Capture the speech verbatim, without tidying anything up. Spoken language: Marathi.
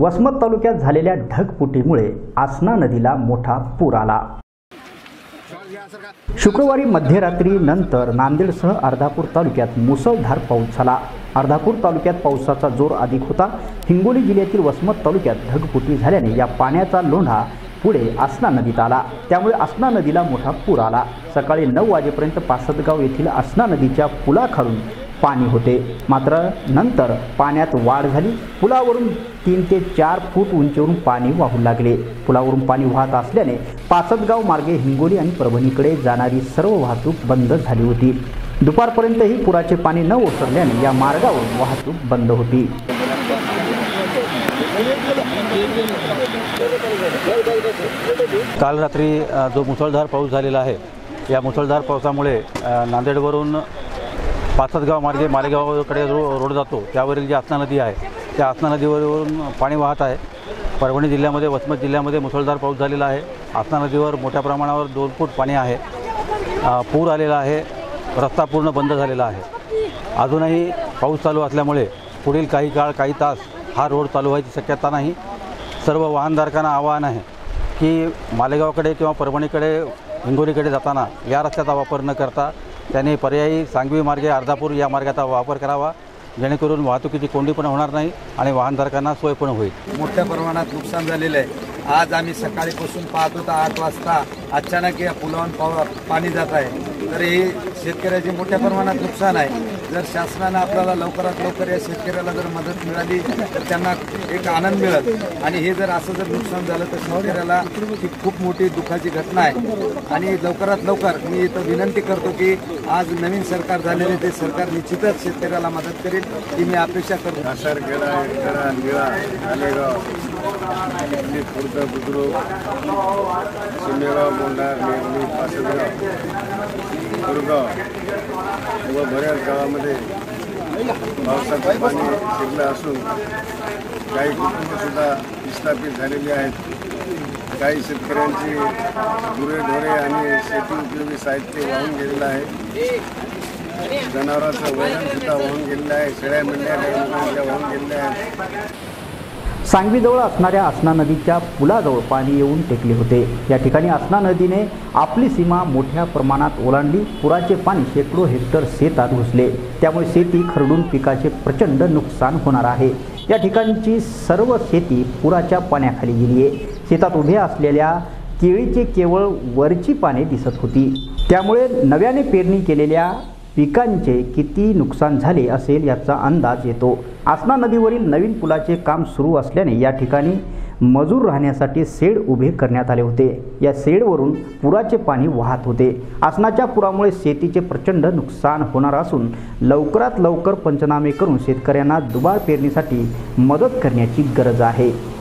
वसमत तालुक्यात झालेल्या ढगफुटीमुळे आसना नदीला मोठा पूर आला। शुक्रवारी मध्यरात्री नंतर नांदेडसह अर्धापूर तालुक्यात मुसळधार पाऊस झाला। अर्धापूर तालुक्यात पावसाचा जोर अधिक होता। हिंगोली जिल्ह्यातील वसमत तालुक्यात ढगफुटी झाल्याने या पाण्याचा लोंढा पुढे आसना नदीत आला, त्यामुळे आसना नदीला मोठा पूर आला। सकाळी नऊ वाजेपर्यंत पासदगाव येथील आसना नदीच्या पुलाखालून पाणी होते, मात्र नंतर पाण्यात वाढ झाली। पुलावरून तीन ते चार फूट उंचीवरून पाणी वाहू लागले। पुलावरून पाणी वाहत असल्याने पासदगाव मार्गे हिंगोली आणि परभणीकडे जाणारी सर्व वाहतूक बंद झाली होती। दुपारपर्यंतही पुराचे पाणी न ओसरल्याने या मार्गावरून वाहतूक बंद होती। काल रात्री जो मुसळधार पाऊस झालेला आहे, या मुसळधार पावसामुळे नांदेडवरून पासदगाव मार्गे मालेगावकडे रो रोड जातो त्यावरील जी आसना नदी आहे त्या आसना नदीवरून पाणी वाहत आहे। परभणी जिल्ह्यामध्ये वसमत जिल्ह्यामध्ये मुसळधार पाऊस झालेला आहे। आसना नदीवर मोठ्या प्रमाणावर दोन फूट पाणी आहे। पूर आलेला आहे। रस्ता पूर्ण बंद झालेला आहे। अजूनही पाऊस चालू असल्यामुळे पुढील काही काळ काही तास हा रोड चालू व्हायची शक्यता नाही। सर्व वाहनधारकांना आवाहन आहे की मालेगावकडे किंवा परभणीकडे हिंगोलीकडे जाताना या रस्त्याचा वापर न करता त्याने पर्यायी सांगवी मार्गे अर्धापूर या मार्गाचा वापर करावा, जेणेकरून वाहतुकीची कोंडी पण होणार नाही आणि वाहनधारकांना सोय पण होईल। मोठ्या प्रमाणात नुकसान झालेलं आहे। आज आम्ही सकाळीपासून पाहत होता आठ वाजता अचानक या पुलावरून पाणी जात आहे, तर हे शेतकऱ्याचे मोठ्या प्रमाणात नुकसान आहे। जर शासनाने आपल्याला लवकरात लवकर या शेतकऱ्याला जर मदत मिळाली तर त्यांना एक आनंद मिळेल, आणि हे जर असं जर नुकसान झालं तर शेतकऱ्याला ही खूप मोठी दुःखाची घटना आहे। आणि लवकरात लवकर मी इथं विनंती करतो की आज नवीन सरकार झालेले ते सरकार निश्चितच शेतकऱ्याला मदत करेल ही मी अपेक्षा करतो। शिमेगाव, मोंढा, मेघली, पासदगाव, गुरगाव व बऱ्याच गावामध्ये पावसाचं पाणी शिरलं असून काही कुटुंबसुद्धा विस्थापित झालेली आहेत। काही शेतकऱ्यांची गुरेढोरे आणि शेती उपयोगी साहित्य वाहून गेलेलं आहे। जनावरांचं वजनसुद्धा वाहून गेलेलं आहे। शेळ्या मेंढ्या वाहून गेलेल्या आहेत। सांगवीजवळ असणाऱ्या आसना नदीच्या पुलाजवळ पाणी येऊन टेकले होते। या ठिकाणी आसना नदीने आपली सीमा मोठ्या प्रमाणात ओलांडली। पुराचे पाणी शेकडो हेक्टर शेतात घुसले, त्यामुळे शेती खरडून पिकाचे प्रचंड नुकसान होणार आहे। या ठिकाणची सर्व शेती पुराच्या पाण्याखाली गेली आहे। शेतात उभ्या असलेल्या केळीचे केवळ वरची पाने दिसत होती, त्यामुळे नव्याने पेरणी केलेल्या पिकांचे किती नुकसान झाले असेल याचा अंदाज येतो। आसना नदीवरील नवीन पुलाचे काम सुरू असल्याने या ठिकाणी मजूर राहण्यासाठी शेड उभे करण्यात आले होते। या शेडवरून पुराचे पाणी वाहत होते। आसनाच्या पुरामुळे शेतीचे प्रचंड नुकसान होणार असून लवकरात लवकर पंचनामे करून शेतकऱ्यांना दुबार पेरणीसाठी मदत करण्याची गरज आहे।